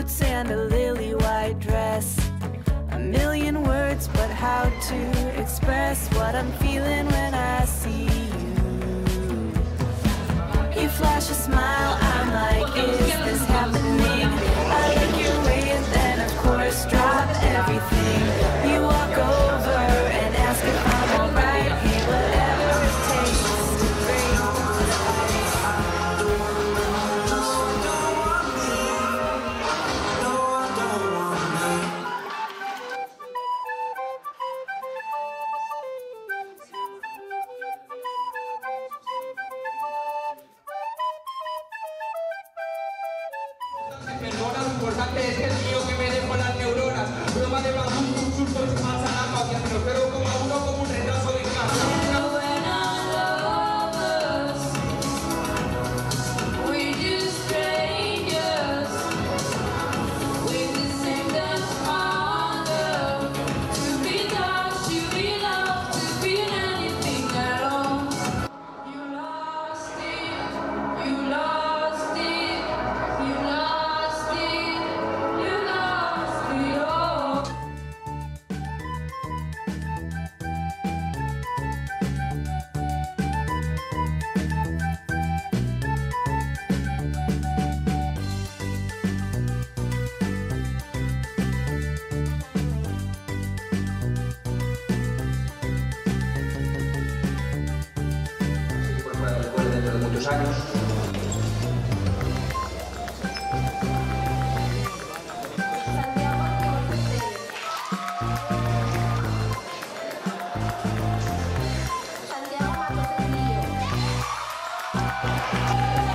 boots and a lily white dress. A million words, but how to express what I'm feeling when I see you. You flash a smile, I'm like, is this happening? I like your way and then of course drop everything. You walk over and ask if I'm alright. Hey, whatever it takes to break the ice. Perdona, lo importante es que el mío que me dejo las neuronas. Broma de bambú, un surco y se pasa la magia. Me lo espero como a uno como un retraso de casa. Dentro de muchos años. Santiago Matos Castillo.